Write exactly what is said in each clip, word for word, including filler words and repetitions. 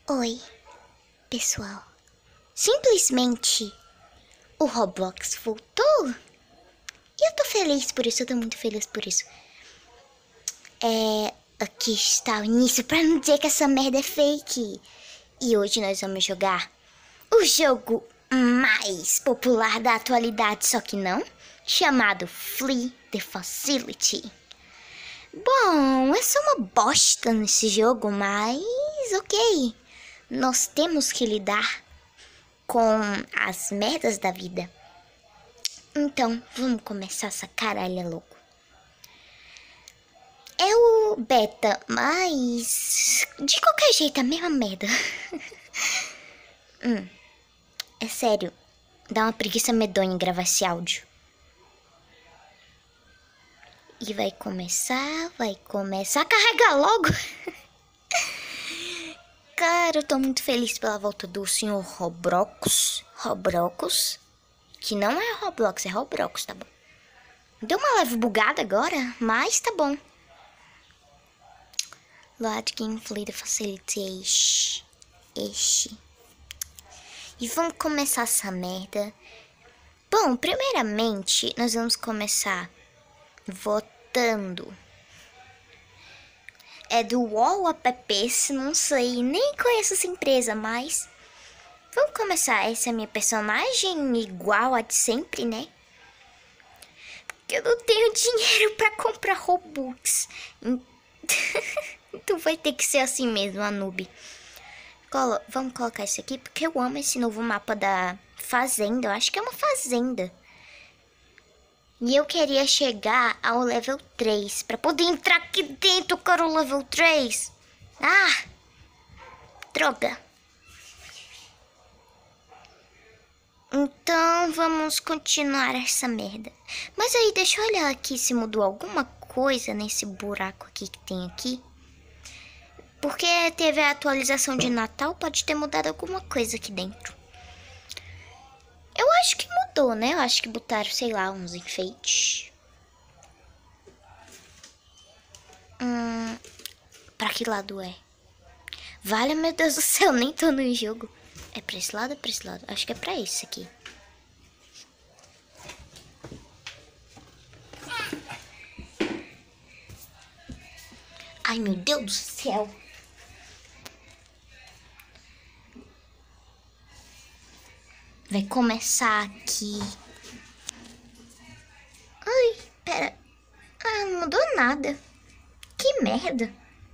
Oi, pessoal. Simplesmente o Roblox voltou. E eu tô feliz por isso, eu tô muito feliz por isso. É, aqui está o início pra não dizer que essa merda é fake. E hoje nós vamos jogar o jogo mais popular da atualidade, só que não, chamado Flee the Facility. Bom, é só uma bosta nesse jogo, mas ok. Nós temos que lidar com as merdas da vida. Então, vamos começar essa caralha louco. É o beta, mas de qualquer jeito é a mesma merda. hum, é sério, dá uma preguiça medonha gravar esse áudio. E vai começar, vai começar a carregar logo. Cara, eu tô muito feliz pela volta do senhor Roblox. Roblox. Que não é Roblox, é Roblox, tá bom? Deu uma leve bugada agora, mas tá bom. Load Gameplay the Facility. Este. E vamos começar essa merda. Bom, primeiramente, nós vamos começar votando. É do Wall App, não sei, nem conheço essa empresa, mas vamos começar. Essa é a minha personagem, igual a de sempre, né? Porque eu não tenho dinheiro pra comprar Robux. Então vai ter que ser assim mesmo, a noob. Colo vamos colocar isso aqui, porque eu amo esse novo mapa da fazenda. Eu acho que é uma fazenda. E eu queria chegar ao level três. Pra poder entrar aqui dentro, eu quero o level três. Ah! Droga. Então, vamos continuar essa merda. Mas aí, deixa eu olhar aqui se mudou alguma coisa nesse buraco aqui que tem aqui. Porque teve a atualização de Natal, pode ter mudado alguma coisa aqui dentro. Eu acho que mudou, né? Eu acho que botaram, sei lá, uns enfeites. Hum, pra que lado é? Vale, meu Deus do céu, nem tô no jogo. É pra esse lado ou pra esse lado? Acho que é pra esse aqui. Ai, meu Deus do céu. Vai começar aqui. Ai, pera. Ah, não mudou nada. Que merda.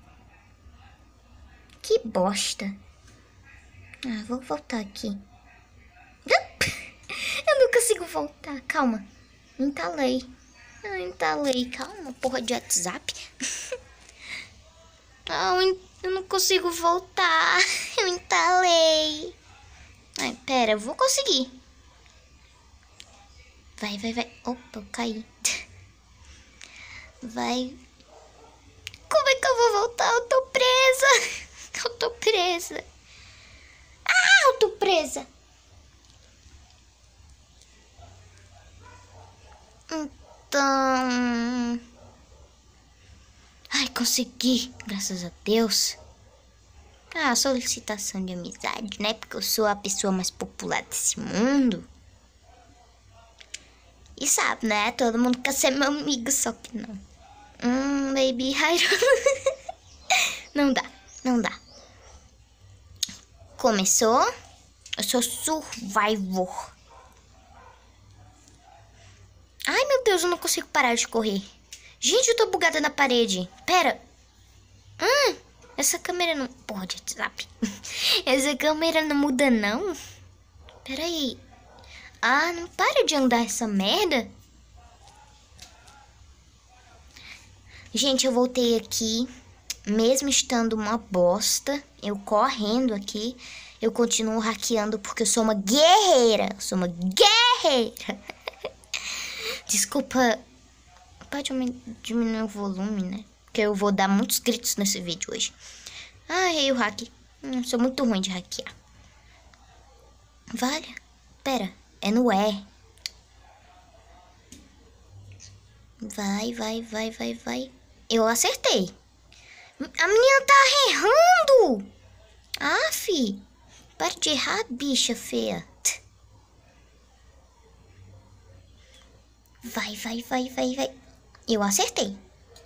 Que bosta. Ah, vou voltar aqui. Eu não consigo voltar. Calma. Entalei. Eu entalei. Calma, porra de WhatsApp. Ah, eu não consigo voltar. Eu entalei. Ai, pera, eu vou conseguir. Vai, vai, vai. Opa, eu caí. Vai. Como é que eu vou voltar? Eu tô presa. Eu tô presa. Ah, eu tô presa. Então... Ai, consegui. Graças a Deus. Ah, solicitação de amizade, né? Porque eu sou a pessoa mais popular desse mundo. E sabe, né? Todo mundo quer ser meu amigo, só que não. Hum, baby, não dá, não dá. Começou. Eu sou survivor. Ai, meu Deus, eu não consigo parar de correr. Gente, eu tô bugada na parede. Pera. Hum, essa câmera não... Porra de WhatsApp. Essa câmera não muda, não? Pera aí. Ah, não para de andar essa merda. Gente, eu voltei aqui. Mesmo estando uma bosta, eu correndo aqui, eu continuo hackeando porque eu sou uma guerreira. Eu sou uma guerreira. Desculpa. Pode diminuir o volume, né? Porque eu vou dar muitos gritos nesse vídeo hoje. Ah, errei o hack. Hum, sou muito ruim de hackear. Vale. Pera. É no E. Vai, vai, vai, vai, vai. Eu acertei. A menina tá errando. Aff. fi. Para de errar, bicha feia. Vai, vai, vai, vai, vai. Eu acertei.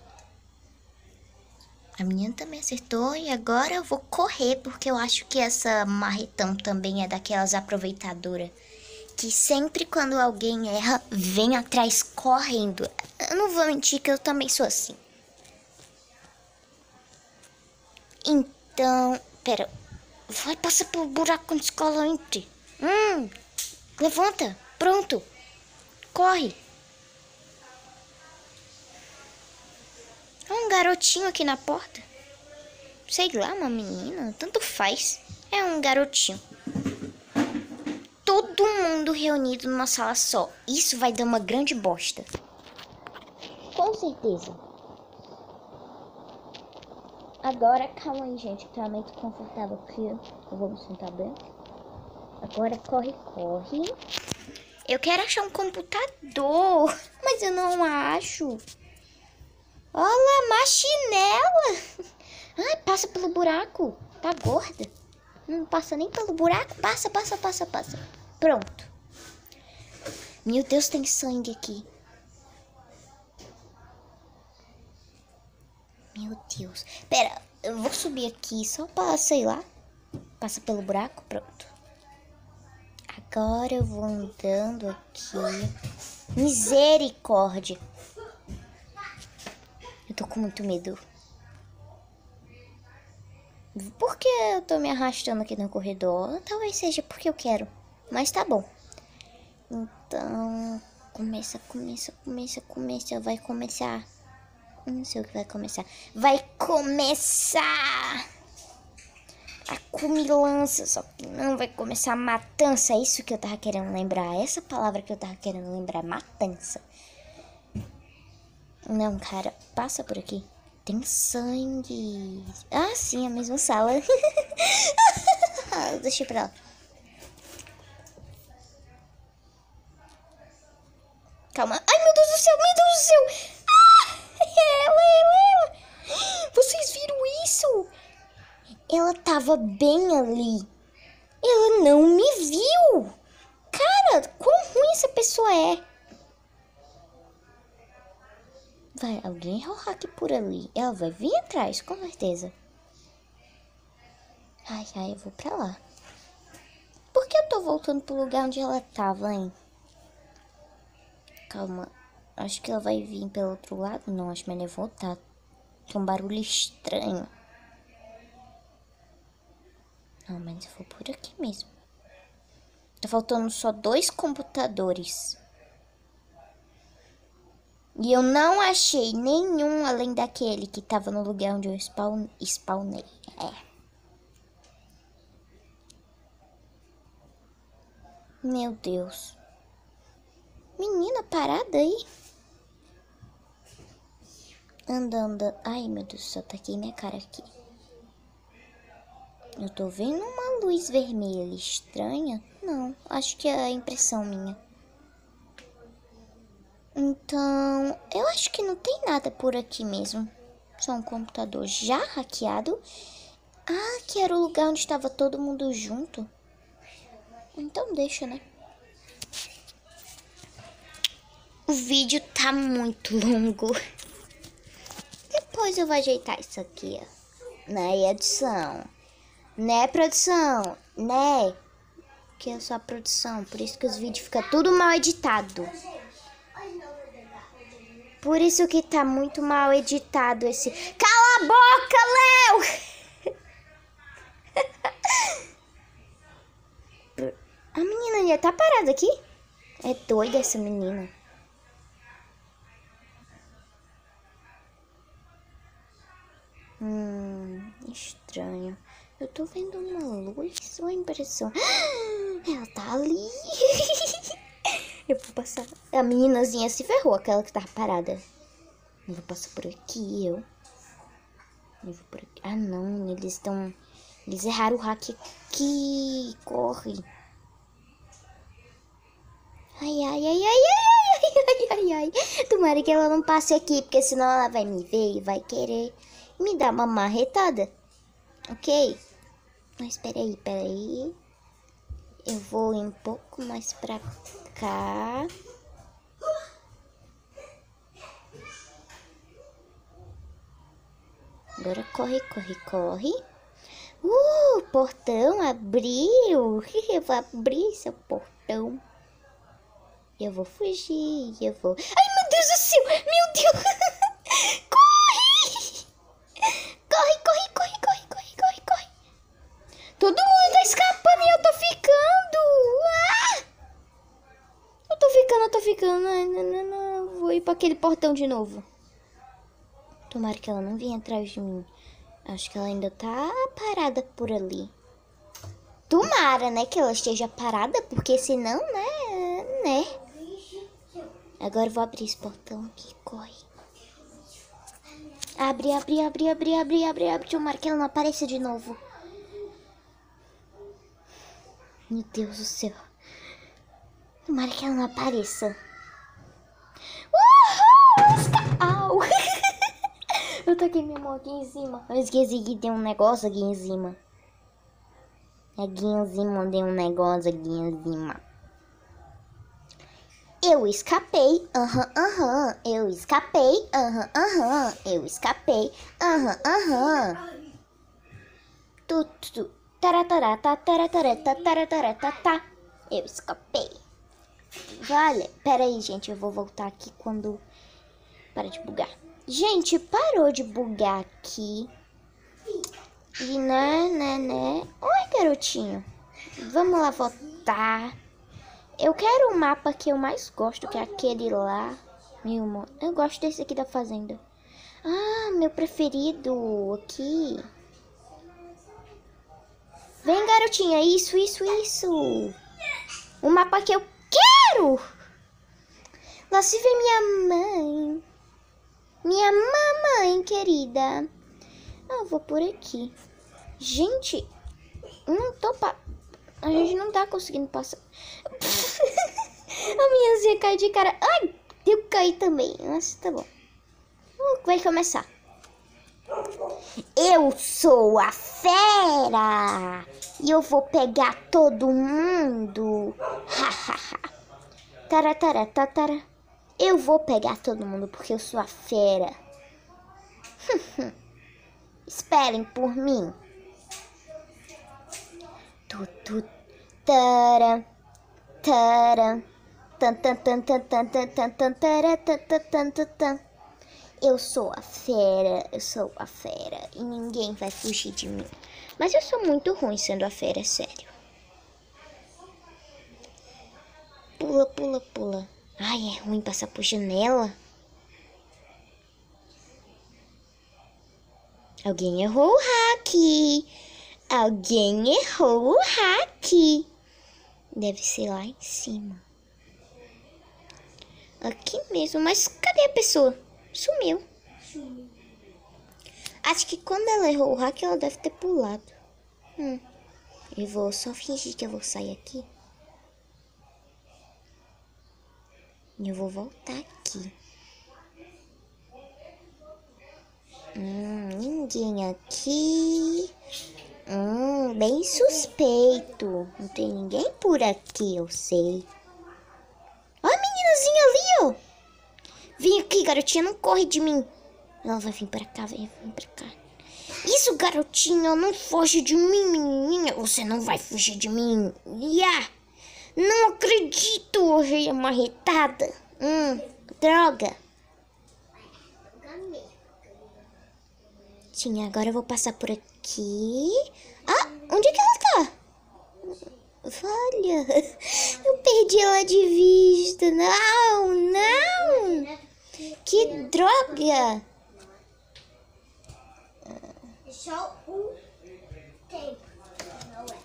A menina também acertou e agora eu vou correr porque eu acho que essa marretão também é daquelas aproveitadoras que sempre quando alguém erra, vem atrás correndo. Eu não vou mentir que eu também sou assim. Então, pera. Vai passar pelo buraco quando a escola entre. Hum, levanta. Pronto. Corre. Há um garotinho aqui na porta. Sei lá, uma menina. Tanto faz. É um garotinho. Todo mundo reunido numa sala só. Isso vai dar uma grande bosta. Com certeza. Agora, calma aí, gente. Que tá meio confortável aqui. Eu vou me sentar bem. Agora, corre, corre. Eu quero achar um computador. Mas eu não acho. Olha, machinela. Ai, passa pelo buraco. Tá gorda. Não passa nem pelo buraco. Passa, passa, passa, passa. Pronto. Meu Deus, tem sangue aqui. Meu Deus. Pera, eu vou subir aqui só pra, sei lá. Passa pelo buraco, pronto. Agora eu vou andando aqui. Misericórdia. Eu tô com muito medo. Por que eu tô me arrastando aqui no corredor? Talvez seja porque eu quero. Mas tá bom. Então, começa, começa, começa, começa. Vai começar. Não sei o que vai começar. Vai começar a cumilança. Só que não vai começar a matança. É isso que eu tava querendo lembrar. Essa palavra que eu tava querendo lembrar. Matança. Não, cara. Passa por aqui. Tem sangue. Ah, sim, a mesma sala. Deixa eu ir pra lá. Calma. Ai, meu Deus do céu, meu Deus do céu. Ah, ela, ela, ela. Vocês viram isso? Ela tava bem ali. Ela não me viu. Cara, quão ruim essa pessoa é. Vai, alguém errar o hack por ali. Ela vai vir atrás, com certeza. Ai, ai, eu vou pra lá. Por que eu tô voltando pro lugar onde ela tava, hein? Calma. Acho que ela vai vir pelo outro lado. Não, acho melhor voltar. Tem um barulho estranho. Não, mas eu vou por aqui mesmo. Tá faltando só dois computadores. E eu não achei nenhum além daquele que tava no lugar onde eu spawn, spawnei. É. Meu Deus. Menina, parada aí. Anda, anda. Ai, meu Deus do céu, taquei minha cara aqui. Eu tô vendo uma luz vermelha estranha. Não, acho que é a impressão minha. Então, eu acho que não tem nada por aqui mesmo. Só um computador já hackeado. Ah, que era o lugar onde estava todo mundo junto. Então deixa, né? O vídeo tá muito longo. Depois eu vou ajeitar isso aqui, ó. Na edição. Né, produção? Né? Que eu sou a produção. Por isso que os vídeos ficam tudo mal editado. Por isso que tá muito mal editado esse... Cala a boca, Léo! A menina já tá parada aqui? É doida essa menina. Hum, estranho. Eu tô vendo uma luz, uma impressão. Ela tá ali. Eu vou passar. A meninazinha se ferrou, aquela que tava parada. Eu vou passar por aqui, eu. Eu vou por aqui. Ah, não, eles estão... Eles erraram o hack aqui. Corre. Ai, ai, ai, ai, ai, ai, ai, ai, ai. Tomara que ela não passe aqui, porque senão ela vai me ver e vai querer me dar uma marretada. Ok? Mas peraí, peraí. Eu vou ir um pouco mais pra cá. Agora corre, corre, corre. Uh, o portão abriu. Eu vou abrir seu portão. Eu vou fugir, eu vou... Ai, meu Deus do céu! Meu Deus! Corre! Corre, corre, corre, corre, corre, corre, corre. Todo mundo tá escapando e eu tô ficando. Ah! Eu tô ficando, eu tô ficando. Não, não, não, não. Vou ir pra aquele portão de novo. Tomara que ela não venha atrás de mim. Acho que ela ainda tá parada por ali. Tomara, né, que ela esteja parada, porque senão, né, né. Agora eu vou abrir esse portão aqui, corre. Abre, abre, abre, abre, abre, abre, abre. Tomara que ela não apareça de novo. Meu Deus do céu. Tomara que ela não apareça. Uhul! Au! Eu taquei minha mão aqui em cima. Eu esqueci que tem um negócio aqui em cima. Aqui em cima tem um negócio aqui em cima. Eu escapei. Aham, aham. Eu escapei. Aham, aham. Eu escapei. Aham, aham. Tu, tu, tu. Taratarata, taratarata, taratarata. Eu escapei. Vale. Pera aí, gente. Eu vou voltar aqui quando... Para de bugar. Gente, parou de bugar aqui. E né, né, né. Oi, garotinho. Vamos lá voltar. Eu quero o mapa que eu mais gosto, que é aquele lá. Meu amor, eu gosto desse aqui da fazenda. Ah, meu preferido aqui. Vem, garotinha. Isso, isso, isso. O mapa que eu quero. Lá se vê minha mãe. Minha mamãe querida. Ah, eu vou por aqui. Gente, não tô pa... A gente não tá conseguindo passar. A minha Zia caiu de cara. Ai, eu caí também. Nossa, tá bom. Uh, vai começar. Eu sou a fera. E eu vou pegar todo mundo. Tara, tara, tara. Eu vou pegar todo mundo porque eu sou a fera. Esperem por mim. Tu, tu, tara, tara, tan, tan, tan, tan, tan, tan, tan, tan, tara, tan, tan, tan, tan, tan. Eu sou a fera, eu sou a fera e ninguém vai fugir de mim. Mas eu sou muito ruim sendo a fera, sério. Pula, pula, pula. Ai, é ruim passar por janela. Alguém errou o hack. Alguém errou o hack. Deve ser lá em cima. Aqui mesmo. Mas cadê a pessoa? Sumiu. Sumiu. Acho que quando ela errou o hack, ela deve ter pulado. Hum. Eu vou só fingir que eu vou sair aqui. E eu vou voltar aqui. Hum, ninguém aqui. Hum, bem suspeito. Não tem ninguém por aqui, eu sei. Ó a meninazinha ali, ó. Vem aqui, garotinha, não corre de mim. Ela vai vir pra cá, vem, vem pra cá. Isso, garotinha, não foge de mim, menininha. Você não vai fugir de mim. Yeah. Não acredito, eu errei a marretada. Hum, droga. Sim, agora eu vou passar por aqui. Ah, onde é que ela tá? Olha, eu perdi ela de vista. Não, não. Que droga. É só um tempo, não é?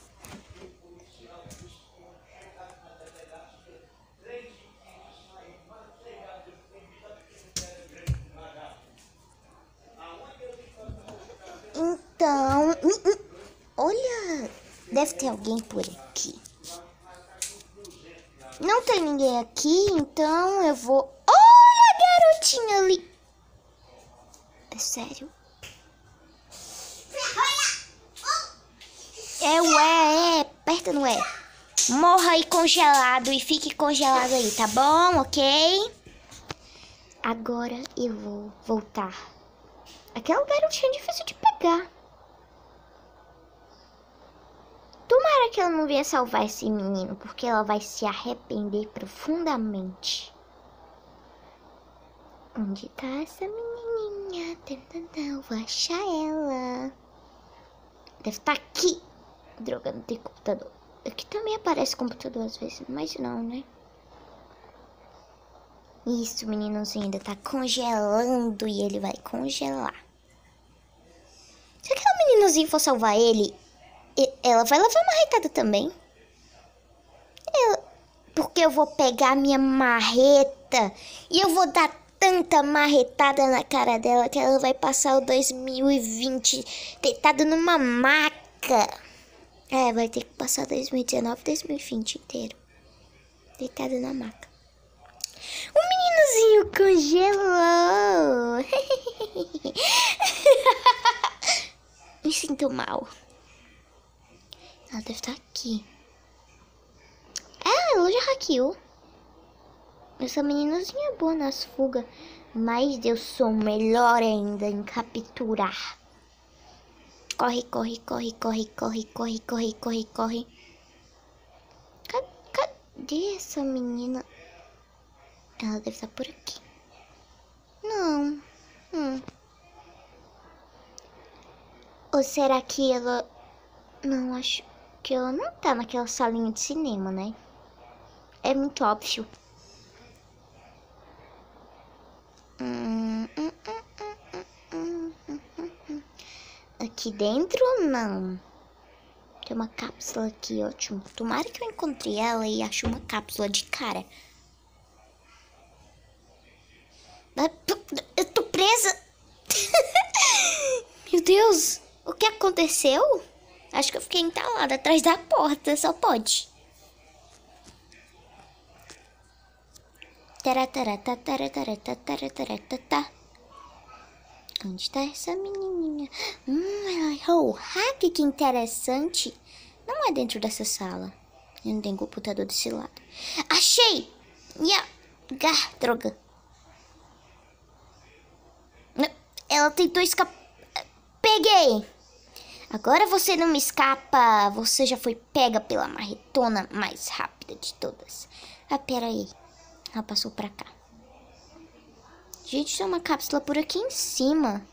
Então, olha, deve ter alguém por aqui. Não tem ninguém aqui, então eu vou... Olha a garotinha ali. É sério? É o E, é, aperta no E. Morra aí congelado e fique congelado aí, tá bom? Ok? Agora eu vou voltar. Aquele garotinho é difícil de pegar. Tomara que ela não venha salvar esse menino, porque ela vai se arrepender profundamente. Onde tá essa menininha? Eu vou achar ela. Deve estar aqui. Droga, não tem computador. Aqui também aparece computador às vezes, mas não, né? Isso, o meninozinho ainda tá congelando e ele vai congelar. Se aquele meninozinho for salvar ele, ela vai levar marretada também. Eu, porque eu vou pegar a minha marreta e eu vou dar tanta marretada na cara dela que ela vai passar o dois mil e vinte deitada numa maca. É, vai ter que passar dois mil e dezenove, dois mil e vinte inteiro deitada na maca. O meninozinho congelou. Me sinto mal. Ela deve estar aqui. É, ela já hackeou. Essa meninazinha é boa nas fugas. Mas eu sou melhor ainda em capturar. Corre, corre, corre, corre, corre, corre, corre, corre, corre. Cadê essa menina? Ela deve estar por aqui. Não. Hum. Ou será que ela... Não, acho que ela não tá naquela salinha de cinema, né? É muito óbvio. Hum, hum, hum, hum, hum, hum. Aqui dentro, não. Tem uma cápsula aqui, ótimo. Tomara que eu encontre ela e ache uma cápsula de cara. Eu tô presa. Meu Deus, o que aconteceu? Acho que eu fiquei entalada atrás da porta, só pode. Onde tá essa menininha? Hum, ela errou o hack, que interessante. Não é dentro dessa sala. Eu não tenho computador desse lado. Achei! Yeah. Gah, droga. Ela tentou escapar. Peguei! Agora você não me escapa. Você já foi pega pela marretona mais rápida de todas. Ah, pera aí. Ela passou pra cá. Gente, tem uma cápsula por aqui em cima.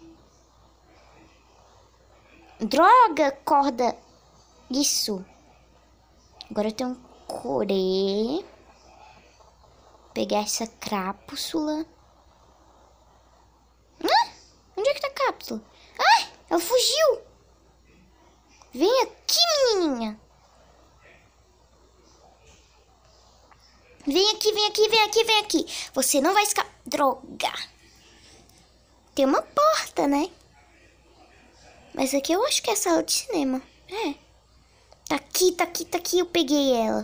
Droga, corda. Isso. Agora tem um corê. Pegar essa cápsula. Ah, onde é que tá a cápsula? Ai, ela fugiu. Vem aqui, menininha. Vem aqui, vem aqui, vem aqui, vem aqui. Você não vai escapar. Droga. Tem uma porta, né? Mas aqui eu acho que é sala de cinema. É. Tá aqui, tá aqui, tá aqui. Eu peguei ela.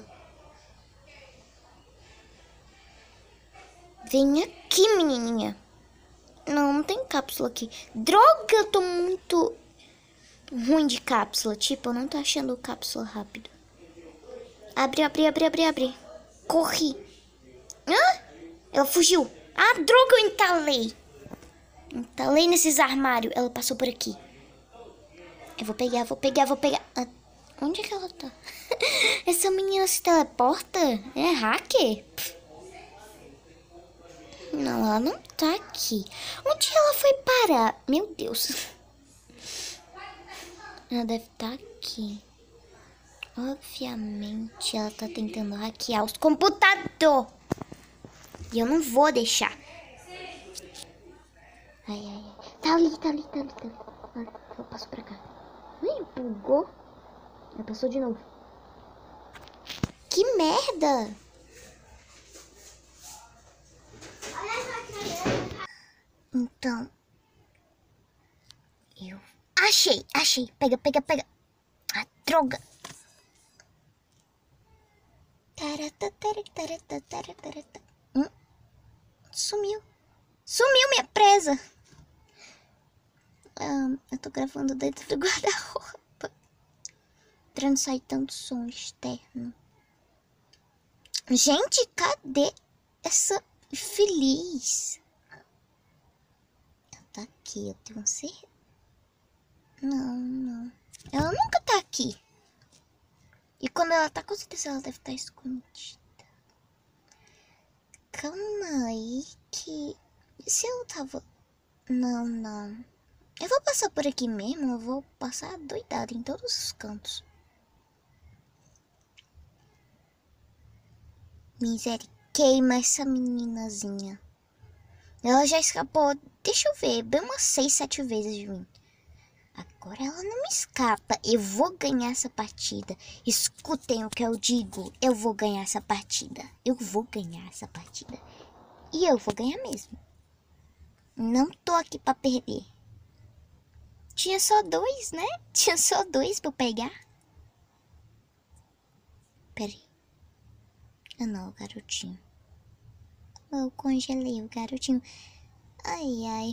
Vem aqui, menininha. Não, não tem cápsula aqui. Droga, eu tô muito ruim de cápsula. Tipo, eu não tô achando cápsula rápido. Abre, abre, abre, abre, abre. Corri. Hã? Ela fugiu. Ah, droga, eu entalei. Entalei nesses armários. Ela passou por aqui. Eu vou pegar, vou pegar, vou pegar. Ah, onde é que ela tá? Essa menina se teleporta? É hacker? Não, ela não tá aqui. Onde ela foi parar? Meu Deus. Ela deve estar aqui. Obviamente, ela tá tentando hackear os computadores. E eu não vou deixar. Ai, ai, ai. Tá ali, tá ali, tá ali, tá ali. Ah, eu passo pra cá. Ui, bugou. Ela passou de novo. Que merda. Então. Eu... Achei, achei. Pega, pega, pega. Ah, droga. Hum? Sumiu. Sumiu minha presa. Ah, eu tô gravando dentro do guarda-roupa. entrando, sai tanto som externo. Gente, cadê essa feliz? Ela tá aqui, eu tenho certeza. Não, não. Ela nunca tá aqui. E quando ela tá, com certeza ela deve estar escondida. Calma aí que... E se eu tava... Não, não. Eu vou passar por aqui mesmo, eu vou passar doidada em todos os cantos. Miséria, queima essa meninazinha. Ela já escapou, deixa eu ver, bem umas seis, sete vezes de mim. Agora ela não me escapa, eu vou ganhar essa partida. Escutem o que eu digo, eu vou ganhar essa partida. Eu vou ganhar essa partida. E eu vou ganhar mesmo. Não tô aqui pra perder. Tinha só dois, né? Tinha só dois pra eu pegar. Pera aí. Ah não, o garotinho. Eu congelei o garotinho. Ai, ai.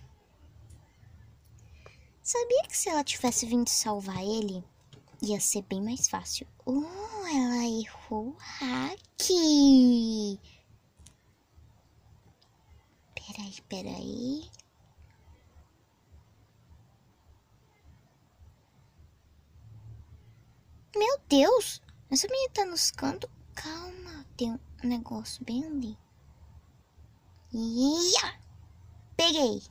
Sabia que se ela tivesse vindo salvar ele, ia ser bem mais fácil. Oh, ela errou o hack. Peraí, peraí. Meu Deus! Essa menina tá nos cantos. Calma, tem um negócio bem ali. Ia! Peguei.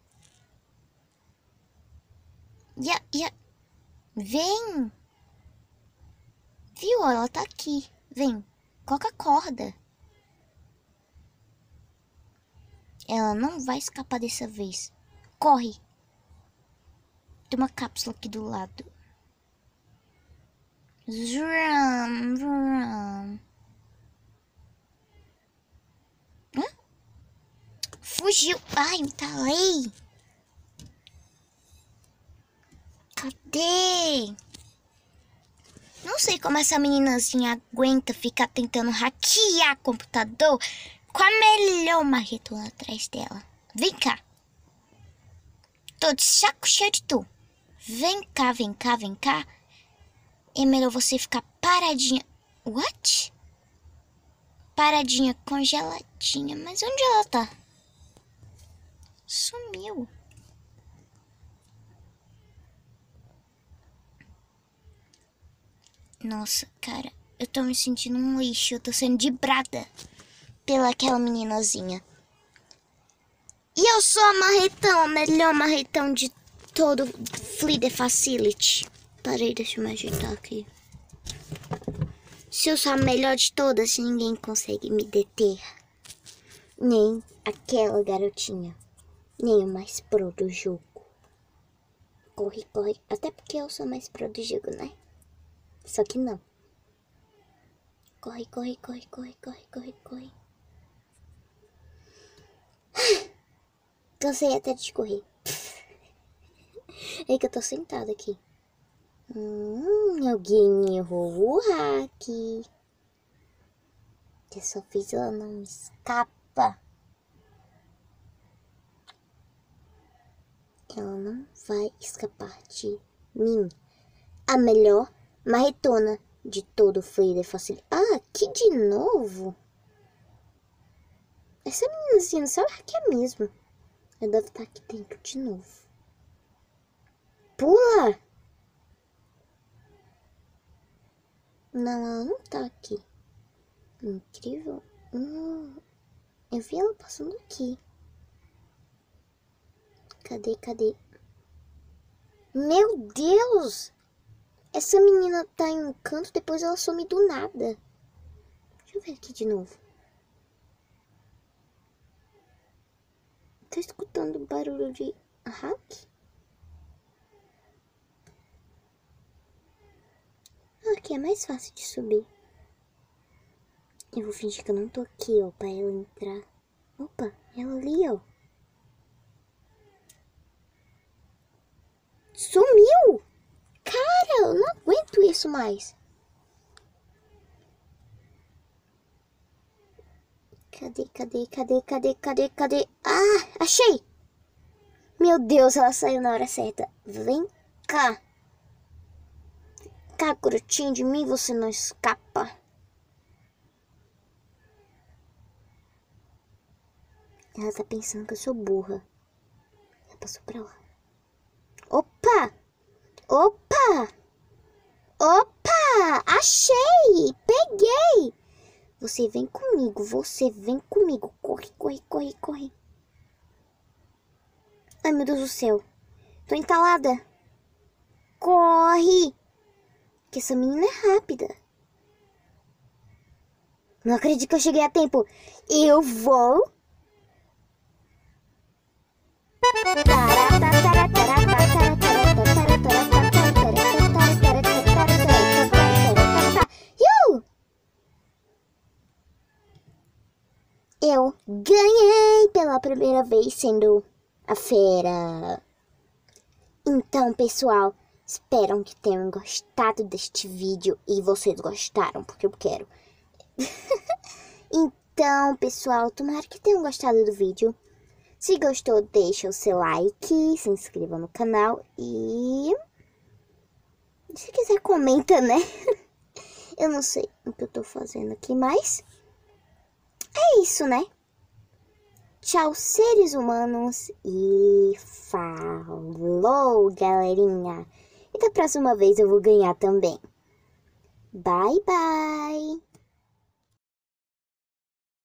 Ia, ia. Vem! Viu? Ela tá aqui. Vem. Coloca a corda. Ela não vai escapar dessa vez. Corre. Tem uma cápsula aqui do lado. Zrum, zrum. Hã? Fugiu. Ai, me talei. Cadê? Não sei como essa meninazinha aguenta ficar tentando hackear computador com a melhor marretona atrás dela. Vem cá. Tô de saco cheio de tu. Vem cá, vem cá, vem cá. É melhor você ficar paradinha. What? Paradinha, congeladinha. Mas onde ela tá? Sumiu. Nossa, cara. Eu tô me sentindo um lixo. Eu tô sendo dibrada pela aquela meninazinha. E eu sou a marretão, a melhor marretão de todo Flider Facility. Parei, deixa eu me ajeitar aqui. Se eu sou a melhor de todas, ninguém consegue me deter. Nem aquela garotinha. Nem o mais pro do jogo. Corre, corre. Até porque eu sou mais pro do jogo, né? Só que não. Corre, corre, corre, corre, corre, corre, corre. Cansei até de correr. É que eu tô sentada aqui. Hum, alguém errou o hack. Dessa vez ela não me escapa. Ela não vai escapar de mim. A melhor marretona de todo o Flider Facility. Ah, aqui de novo? Essa meninazinha não sabe hackear mesmo. Ela deve estar aqui dentro de novo. Pula! Não, ela não tá aqui. Incrível. Hum, eu vi ela passando aqui. Cadê, cadê? Meu Deus! Essa menina tá em um canto, depois ela some do nada. Deixa eu ver aqui de novo. Tô escutando barulho de hack? Aqui é mais fácil de subir. Eu vou fingir que eu não tô aqui, ó, pra ela entrar. Opa, ela ali, ó. Sumiu! Cara, eu não aguento isso mais. Cadê, cadê, cadê, cadê, cadê, cadê? Ah, achei! Meu Deus, ela saiu na hora certa. Vem cá. ficar grutinho de mim, você não escapa. Ela tá pensando que eu sou burra. Ela passou pra lá. Opa! Opa! Opa! Achei! Peguei! Você vem comigo, você vem comigo. Corre, corre, corre, corre. Ai, meu Deus do céu. Tô entalada. Corre! Que essa menina é rápida. Não acredito que eu cheguei a tempo. Eu vou... Eu ganhei pela primeira vez sendo a fera. Então, pessoal, espero que tenham gostado deste vídeo. E vocês gostaram, porque eu quero. Então, pessoal, tomara que tenham gostado do vídeo. Se gostou, deixa o seu like, se inscreva no canal e... se quiser, comenta, né? Eu não sei o que eu tô fazendo aqui, mas... é isso, né? Tchau, seres humanos. E falou, galerinha. E da próxima vez eu vou ganhar também. Bye, bye.